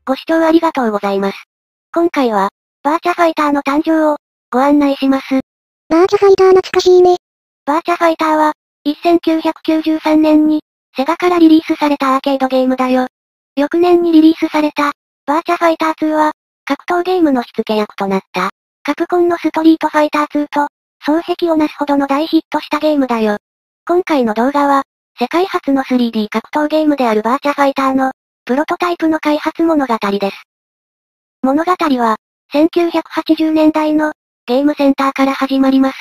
ご視聴ありがとうございます。今回は、バーチャファイターの誕生を、ご案内します。 バーチャファイター懐かしいね。 バーチャファイターは、1993年に、セガからリリースされたアーケードゲームだよ。翌年にリリースされた、バーチャファイター2は、格闘ゲームの火付け役となった。カプコンのストリートファイター2と、双璧をなすほどの大ヒットしたゲームだよ。今回の動画は、世界初の 3D 格闘ゲームであるバーチャファイターの、プロトタイプの開発物語です。物語は、1980年代の、ゲームセンターから始まります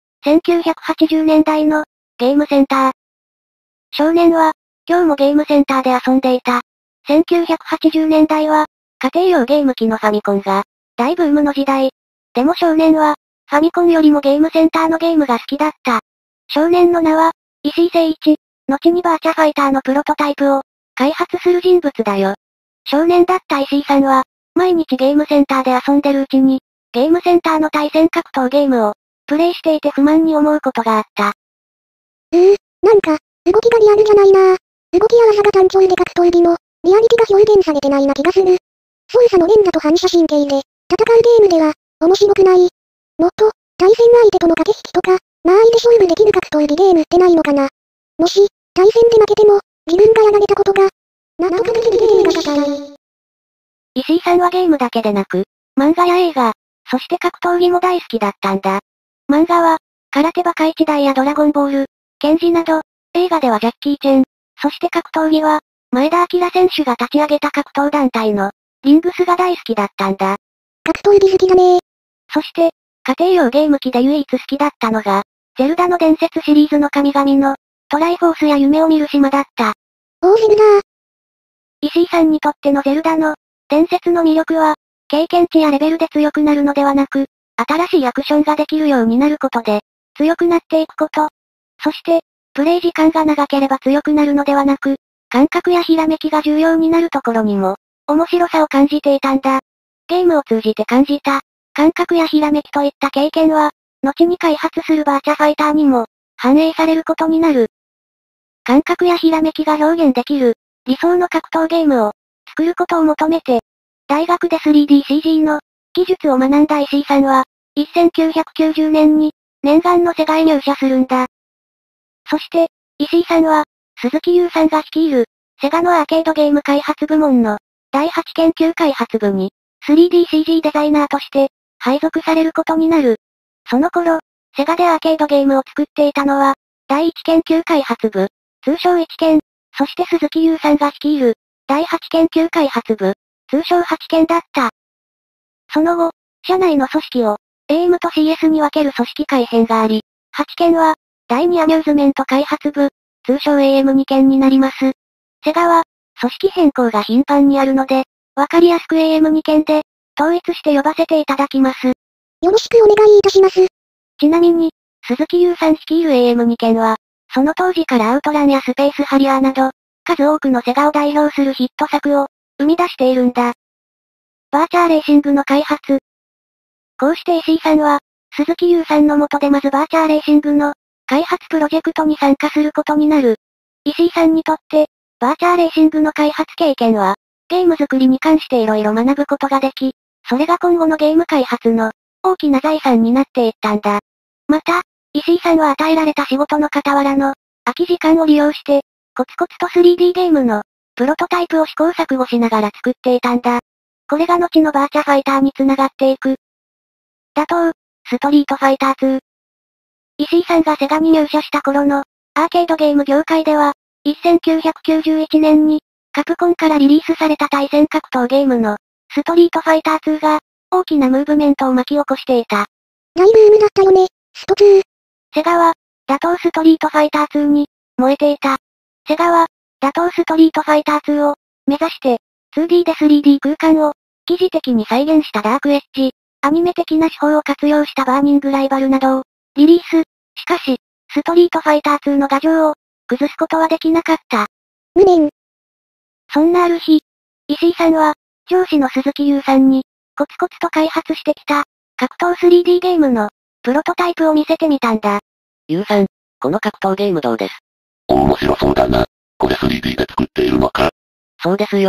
。1980年代の、ゲームセンター。少年は、今日もゲームセンターで遊んでいた。1980年代は、家庭用ゲーム機のファミコンが、大ブームの時代。でも少年は、ファミコンよりもゲームセンターのゲームが好きだった。少年の名は、石井誠一。後にバーチャファイターのプロトタイプを、開発する人物だよ。少年だった石井さんは、毎日ゲームセンターで遊んでるうちに、ゲームセンターの対戦格闘ゲームを、プレイしていて不満に思うことがあった。 なんか、動きがリアルじゃないなぁ。動きや技が単調で格闘技も、リアリティが表現されてないな気がする。操作の連打と反射神経で、戦うゲームでは、面白くない。もっと、対戦相手との駆け引きとか、間合いで勝負できる格闘技ゲームってないのかな。もし、対戦で負けても、自分がやられたことが、納得できるゲームがしたい。 石井さんはゲームだけでなく、漫画や映画、そして格闘技も大好きだったんだ。漫画は、空手バカ一代やドラゴンボール、ケンジなど、映画ではジャッキー・チェン、そして格闘技は、前田明選手が立ち上げた格闘団体の、リングスが大好きだったんだ。 格闘技好きだね。 そして、家庭用ゲーム機で唯一好きだったのが、ゼルダの伝説シリーズの神々の、トライフォースや夢を見る島だった。 ゼルダー。 石井さんにとってのゼルダの、伝説の魅力は、経験値やレベルで強くなるのではなく、新しいアクションができるようになることで、強くなっていくこと。そして、プレイ時間が長ければ強くなるのではなく、感覚やひらめきが重要になるところにも、面白さを感じていたんだ。ゲームを通じて感じた、感覚やひらめきといった経験は、後に開発するバーチャファイターにも、反映されることになる。感覚やひらめきが表現できる、理想の格闘ゲームを、作ることを求めて、大学で 3DCG の、技術を学んだ石井さんは、1990年に、念願のセガへ入社するんだ。そして、石井さんは、鈴木優さんが率いる、セガのアーケードゲーム開発部門の、第8研究開発部に、3DCG デザイナーとして、配属されることになる。その頃、セガでアーケードゲームを作っていたのは、第1研究開発部、通称1研、そして鈴木優さんが率いる、第8研究開発部、通称8研だった。その後、社内の組織を、AM と CS に分ける組織改編があり、8研は、第2アミューズメント開発部、通称 AM2 研になります。セガは、組織変更が頻繁にあるので、わかりやすく AM2 研で、統一して呼ばせていただきます。 よろしくお願いいたします。 ちなみに、鈴木優さん率いる AM2 研は、その当時からアウトランやスペースハリアーなど、数多くのセガを代表するヒット作を、生み出しているんだ。バーチャーレーシングの開発。こうして石井さんは、鈴木優さんの下でまずバーチャーレーシングの、開発プロジェクトに参加することになる。石井さんにとって、バーチャーレーシングの開発経験は、ゲーム作りに関して色々学ぶことができ、それが今後のゲーム開発の、大きな財産になっていったんだ。また、石井さんは与えられた仕事の傍らの、空き時間を利用して、コツコツと 3D ゲームの、プロトタイプを試行錯誤しながら作っていたんだ。これが後のバーチャファイターに繋がっていく。打倒、ストリートファイター2。石井さんがセガに入社した頃の、アーケードゲーム業界では、1991年に、カプコンからリリースされた対戦格闘ゲームの、ストリートファイター2が、大きなムーブメントを巻き起こしていた。 大ブームだったよね、スト2。 セガは、打倒ストリートファイター2に、燃えていた。セガは、打倒ストリートファイター2を、目指して、2D で 3D 空間を、疑似的に再現したダークエッジ、アニメ的な手法を活用したバーニングライバルなどを、リリース。しかし、ストリートファイター2の牙城を、崩すことはできなかった。 無念。 そんなある日、石井さんは、上司の鈴木優さんに、コツコツと開発してきた、格闘 3D ゲームの、プロトタイプを見せてみたんだ。 優さん、この格闘ゲームどうです？ 面白そうだな。これ 3D で作っているのか？ そうですよ。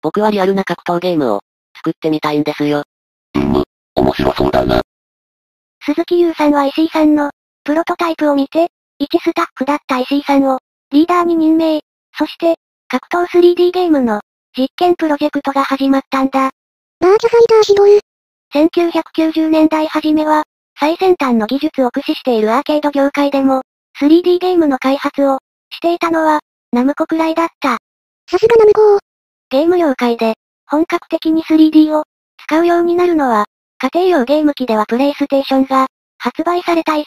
僕はリアルな格闘ゲームを、作ってみたいんですよ。 面白そうだな。 鈴木優さんは石井さんの、プロトタイプを見て、一スタッフだった石井さんを、リーダーに任命。そして、格闘 3D ゲームの、実験プロジェクトが始まったんだ。 バーチャファイター始動。 1990年代初めは、最先端の技術を駆使しているアーケード業界でも、3D ゲームの開発を、していたのは、ナムコくらいだった。 さすがナムコ。 ゲーム業界で、本格的に 3D を、使うようになるのは、家庭用ゲーム機ではプレイステーションが、発売された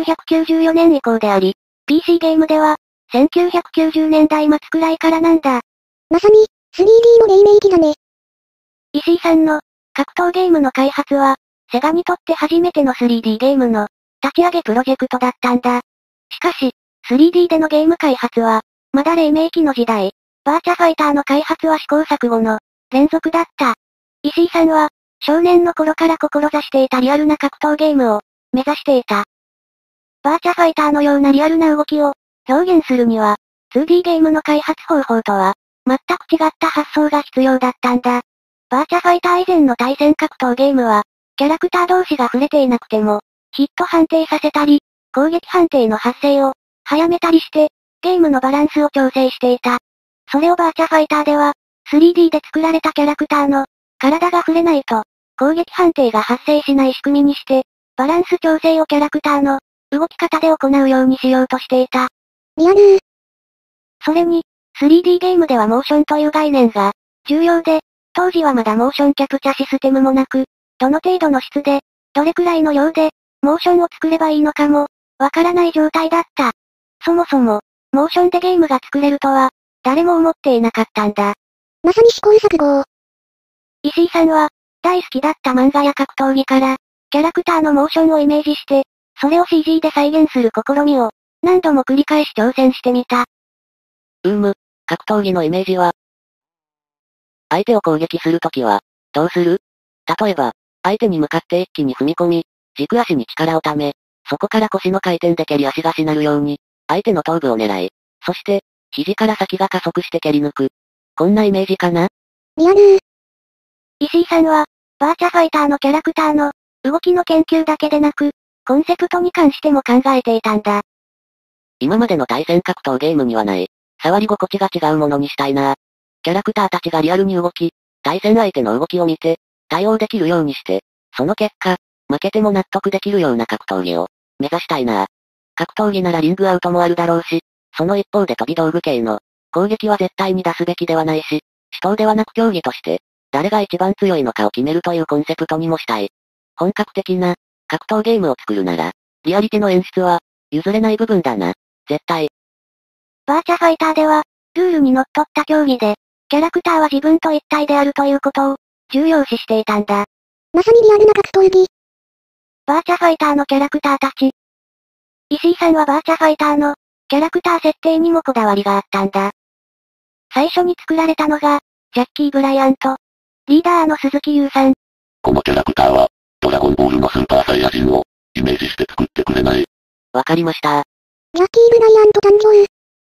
1994年以降であり、PC ゲームでは、1990年代末くらいからなんだ。 まさに、3D の黎明期だね。 石井さんの、格闘ゲームの開発は、セガにとって初めての 3D ゲームの、立ち上げプロジェクトだったんだ。しかし、3D でのゲーム開発は、まだ黎明期の時代、バーチャファイターの開発は試行錯誤の、連続だった。石井さんは、少年の頃から志していたリアルな格闘ゲームを、目指していた。バーチャファイターのようなリアルな動きを、表現するには、2D ゲームの開発方法とは、全く違った発想が必要だったんだ。バーチャファイター以前の対戦格闘ゲームは、キャラクター同士が触れていなくても、ヒット判定させたり、攻撃判定の発生を、早めたりして、ゲームのバランスを調整していた。それをバーチャファイターでは、3D で作られたキャラクターの、体が触れないと、攻撃判定が発生しない仕組みにして、バランス調整をキャラクターの、動き方で行うようにしようとしていた。 リアルー。 それに、3D ゲームではモーションという概念が、重要で、当時はまだモーションキャプチャシステムもなく、どの程度の質で、どれくらいの量で、モーションを作ればいいのかも、わからない状態だった。そもそも、モーションでゲームが作れるとは、誰も思っていなかったんだ。 まさに試行錯誤。 石井さんは、大好きだった漫画や格闘技から、キャラクターのモーションをイメージして、それを CG で再現する試みを、何度も繰り返し挑戦してみた。 格闘技のイメージは、相手を攻撃するときは、どうする？例えば、相手に向かって一気に踏み込み、軸足に力をため、そこから腰の回転で蹴り足がしなるように、相手の頭部を狙い、そして、肘から先が加速して蹴り抜く。こんなイメージかな？ リアルー。 石井さんは、バーチャファイターのキャラクターの、動きの研究だけでなく、コンセプトに関しても考えていたんだ。 今までの対戦格闘ゲームにはない、触り心地が違うものにしたいな。キャラクターたちがリアルに動き、対戦相手の動きを見て、対応できるようにして、その結果、負けても納得できるような格闘技を、目指したいな。格闘技ならリングアウトもあるだろうし、その一方で飛び道具系の、攻撃は絶対に出すべきではないし、死闘ではなく競技として、誰が一番強いのかを決めるというコンセプトにもしたい。本格的な、格闘ゲームを作るなら、リアリティの演出は、譲れない部分だな。絶対。 バーチャファイターでは、ルールにのっとった競技で、キャラクターは自分と一体であるということを、重要視していたんだ。 まさにリアルな格闘技。 バーチャファイターのキャラクターたち。石井さんはバーチャファイターの、キャラクター設定にもこだわりがあったんだ。最初に作られたのが、ジャッキー・ブライアント。リーダーの鈴木優さん。 このキャラクターは、ドラゴンボールのスーパーサイヤ人を、イメージして作ってくれない？ わかりました。 ジャッキー・ブライアント誕生。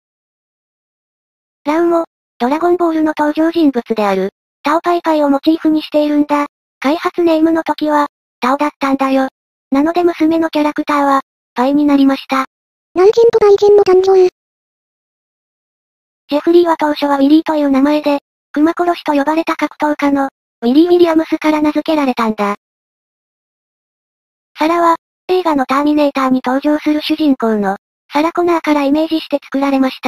ラウも、ドラゴンボールの登場人物である、タオパイパイをモチーフにしているんだ。開発ネームの時は、タオだったんだよ。なので娘のキャラクターは、パイになりました。 ナウチェンとパイチェンも誕生。 ジェフリーは当初はウィリーという名前で、熊殺しと呼ばれた格闘家の、ウィリー・ウィリアムスから名付けられたんだ。サラは、映画のターミネーターに登場する主人公の、サラ・コナーからイメージして作られました。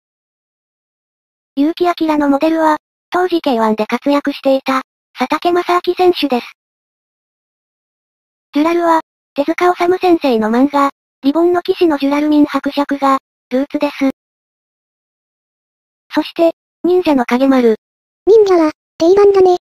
結城明のモデルは、当時 K1 で活躍していた、佐竹正明選手です。ジュラルは、手塚治虫先生の漫画、リボンの騎士のジュラルミン伯爵が、ルーツです。そして、忍者の影丸。 忍者は、定番だね。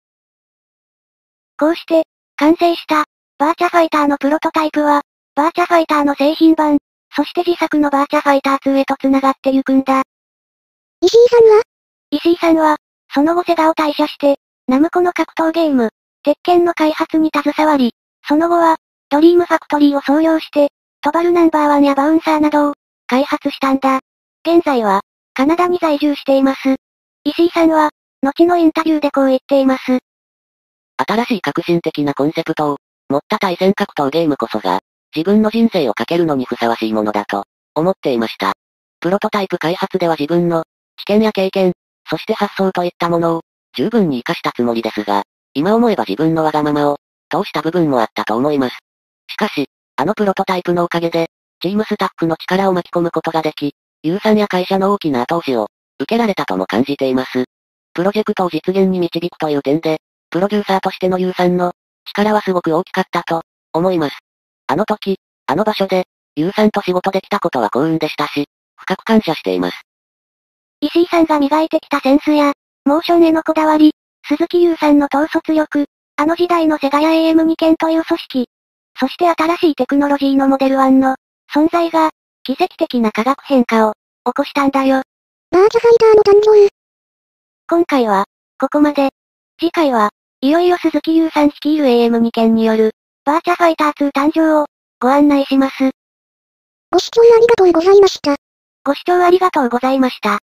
こうして、完成した、バーチャファイターのプロトタイプは、バーチャファイターの製品版、そして自作のバーチャファイター2へと繋がってゆくんだ。 石井さんは？ 石井さんは、その後セガを退社して、ナムコの格闘ゲーム、鉄拳の開発に携わり、その後は、ドリームファクトリーを創業して、トバルナンバーワンやバウンサーなどを、開発したんだ。現在は、カナダに在住しています。石井さんは、 後のインタビューでこう言っています。 新しい革新的なコンセプトを持った対戦格闘ゲームこそが、自分の人生をかけるのにふさわしいものだと思っていました。プロトタイプ開発では自分の知見や経験、そして発想といったものを十分に活かしたつもりですが、今思えば自分のわがままを通した部分もあったと思います。しかし、あのプロトタイプのおかげで、チームスタッフの力を巻き込むことができ、ユウさんや会社の大きな後押しを受けられたとも感じています。プロジェクトを実現に導くという点で、プロデューサーとしてのユウさんの力はすごく大きかったと思います。あの時、あの場所で、ユウさんと仕事できたことは幸運でしたし、深く感謝しています。 石井さんが磨いてきたセンスや、モーションへのこだわり、鈴木優さんの統率力、あの時代のセガや AM2 件という組織、そして新しいテクノロジーのモデル1の存在が、奇跡的な化学変化を起こしたんだよ。 バーチャファイターの誕生。 今回は、ここまで。次回は、いよいよ鈴木優さん率いる AM2 件による、バーチャファイター2誕生を、ご案内します。 ご視聴ありがとうございました。 ご視聴ありがとうございました。